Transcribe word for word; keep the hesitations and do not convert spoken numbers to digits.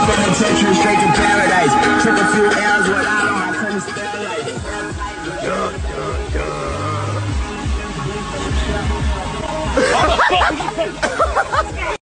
penitentiary straight to paradise. Took a few L's without them, I couldn't spell like. Duh, duh, duh.